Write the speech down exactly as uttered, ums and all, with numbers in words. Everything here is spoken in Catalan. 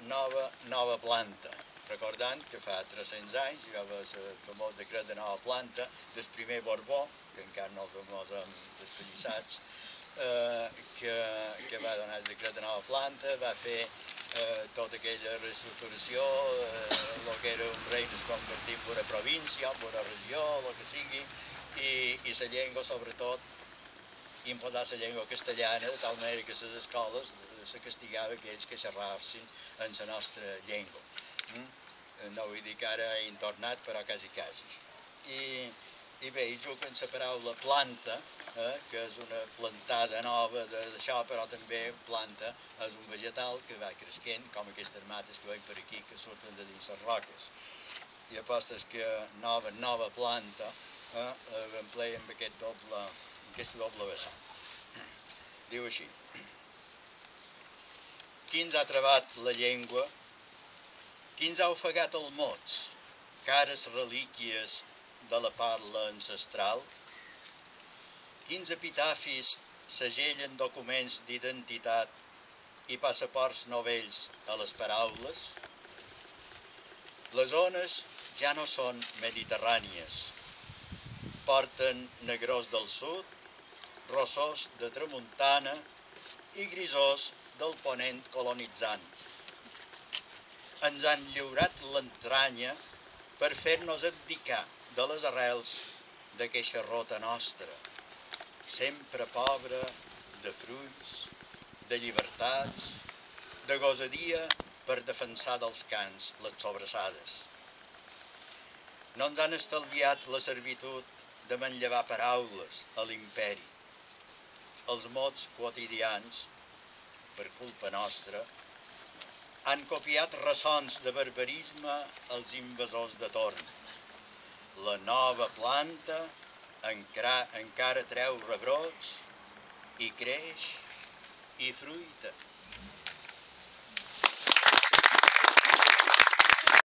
nova, nova planta. Recordant que fa tres-cents anys hi va haver el famós decret de nova planta del primer Borbó, que encara no els hem despellissats, eh, que, que va donar el decret de nova planta, va fer eh, tota aquella reestructuració, eh, el que era un regne es convertir en una província, en una regió, el que sigui, i, i la llengua, sobretot, imposar la llengua castellana, de tal manera que les escoles se castigava aquells que xerrassin en la nostra llengua. Mm? No vull dir que ara he tornat, però quasi quasi. I, i bé, hi juguen la paraula planta, eh, que és una plantada nova d'això, però també planta és un vegetal que va creixent, com aquestes mates que veiem per aquí, que surten de dins les roques. I apostes que nova, nova planta eh, emplea amb aquest doble, aquesta doble vessant. Diu així: qui ens ha trebat la llengua, qui ens ha ofegat els mots, cares relíquies de la parla ancestral, quins epitafis segellen documents d'identitat i passaports novells a les paraules. Les ones ja no són mediterrànies, porten negrós del sud, rossós de tramuntana i grisós del ponent colonitzant. Ens han lliurat l'entranya per fer-nos abdicar de les arrels d'aquesta rota nostra, sempre pobra de fruits, de llibertats, de gosadia per defensar dels cants les sobrassades. No ens han estalviat la servitud de manllevar paraules a l'imperi. Els mots quotidians, per culpa nostra, han copiat ressons de barbarisme als invasors de torn. La nova planta encara, encara treu rebrots i creix i fruita.